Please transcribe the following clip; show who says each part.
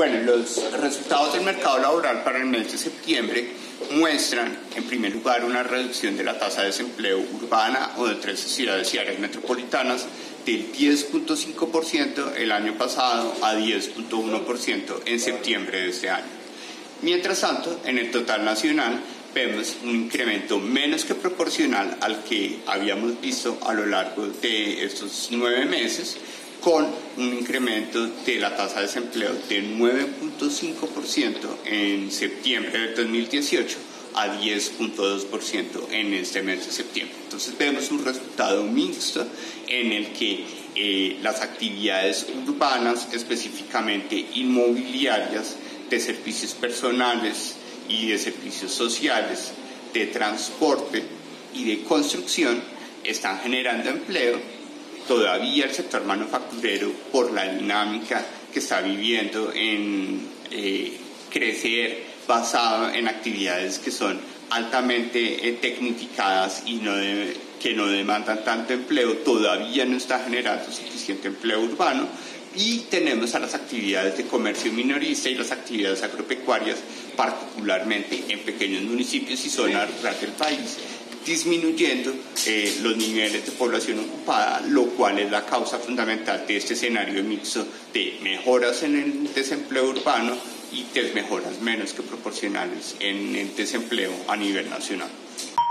Speaker 1: Bueno, los resultados del mercado laboral para el mes de septiembre muestran, en primer lugar, una reducción de la tasa de desempleo urbana o de 13 ciudades y áreas metropolitanas del 10.5% el año pasado a 10.1% en septiembre de este año. Mientras tanto, en el total nacional vemos un incremento menos que proporcional al que habíamos visto a lo largo de estos 9 meses, con un incremento de la tasa de desempleo del 9.5% en septiembre del 2018 a 10.2% en este mes de septiembre. Entonces vemos un resultado mixto en el que las actividades urbanas, específicamente inmobiliarias, de servicios personales y de servicios sociales, de transporte y de construcción, están generando empleo. Todavía el sector manufacturero, por la dinámica que está viviendo en crecer basado en actividades que son altamente tecnificadas y que no demandan tanto empleo, todavía no está generando suficiente empleo urbano. Y tenemos a las actividades de comercio minorista y las actividades agropecuarias, particularmente en pequeños municipios y zonas rurales del país, disminuyendo los niveles de población ocupada, lo cual es la causa fundamental de este escenario mixto de mejoras en el desempleo urbano y desmejoras menos que proporcionales en el desempleo a nivel nacional.